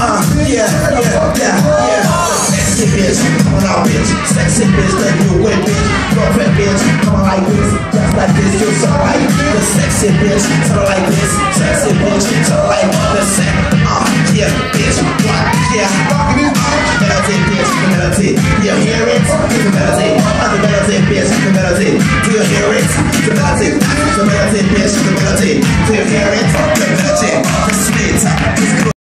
Sexy bitch, come on out bitch. Sexy bitch, let you win bitch. Girlfriend bitch, come on like this. Just like this, you sound like the sexy bitch. Sound like this, sexy bitch. Sound like the sex. Bitch, what? Melody bitch, the melody. Do you hear it? The melody. The melody bitch, the melody. Do you hear it? The melody. The melody bitch, the melody. Do you hear it? The melody. The sweet.